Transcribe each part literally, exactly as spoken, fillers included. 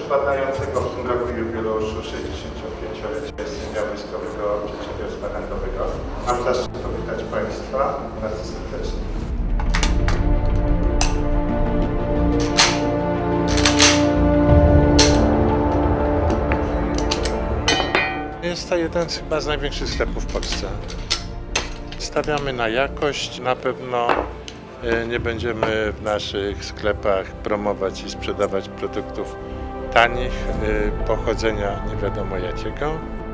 przypadającego w tym roku jubileuszu sześćdziesięciopięciolecia istnienia Wojskowego Przedsiębiorstwa Handlowego. Mam zaszczyt powitać Państwa bardzo serdecznie. Jest to jeden z chyba z największych sklepów w Polsce. Stawiamy na jakość, na pewno nie będziemy w naszych sklepach promować i sprzedawać produktów tanich, pochodzenia nie wiadomo jakiego.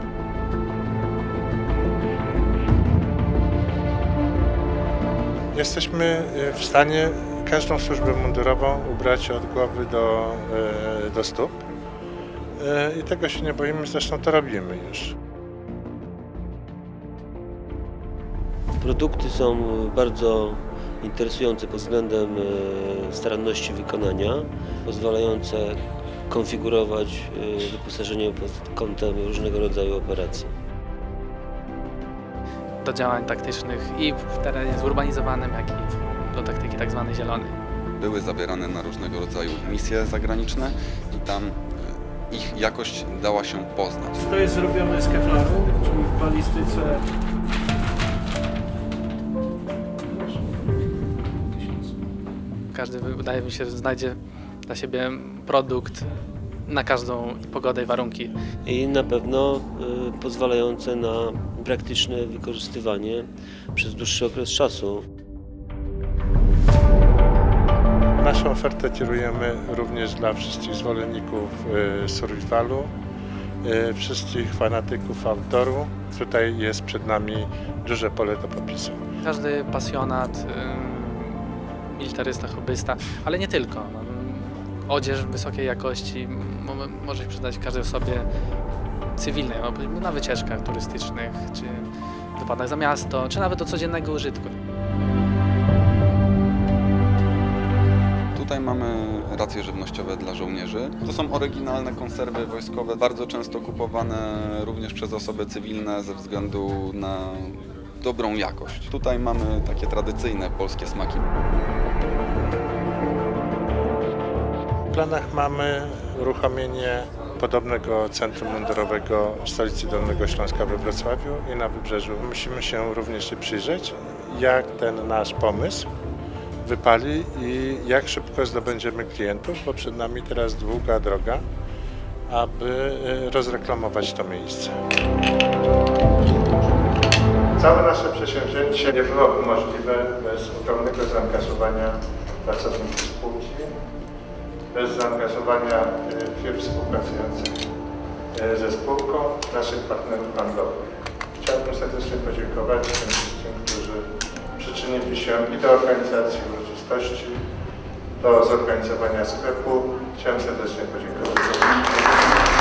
Jesteśmy w stanie każdą służbę mundurową ubrać od głowy do, do stóp i tego się nie boimy, zresztą to robimy już. Produkty są bardzo interesujące pod względem staranności wykonania, pozwalające konfigurować wyposażenie pod kątem różnego rodzaju operacji. Do działań taktycznych i w terenie zurbanizowanym, jak i do taktyki tak zwanej zielonej. Były zabierane na różnego rodzaju misje zagraniczne i tam ich jakość dała się poznać. To jest zrobione z kevlaru, czyli w balistyce. Każdy, wydaje mi się, znajdzie dla siebie produkt na każdą pogodę i warunki. I na pewno y, pozwalające na praktyczne wykorzystywanie przez dłuższy okres czasu. Naszą ofertę kierujemy również dla wszystkich zwolenników y, survivalu, y, wszystkich fanatyków outdooru. Tutaj jest przed nami duże pole do popisu. Każdy pasjonat, y, militarysta, hobbysta, ale nie tylko. Odzież wysokiej jakości może się przydać każdej osobie cywilnej, na wycieczkach turystycznych, czy wypadach za miasto, czy nawet do codziennego użytku. Tutaj mamy racje żywnościowe dla żołnierzy. To są oryginalne konserwy wojskowe, bardzo często kupowane również przez osoby cywilne ze względu na dobrą jakość. Tutaj mamy takie tradycyjne polskie smaki. W planach mamy uruchomienie podobnego centrum mundurowego w stolicy Dolnego Śląska we Wrocławiu i na Wybrzeżu. Musimy się również przyjrzeć, jak ten nasz pomysł wypali i jak szybko zdobędziemy klientów, bo przed nami teraz długa droga, aby rozreklamować to miejsce. Całe nasze przedsięwzięcie nie byłoby możliwe bez ogromnego zaangażowania pracowników spółki, bez zaangażowania firm współpracujących ze spółką, naszych partnerów handlowych. Chciałbym serdecznie podziękować tym wszystkim, którzy przyczynili się i do organizacji uroczystości, do zorganizowania sklepu. Chciałem serdecznie podziękować.